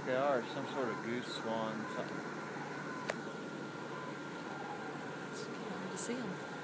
like they are some sort of goose swan, something. It's hard to see them.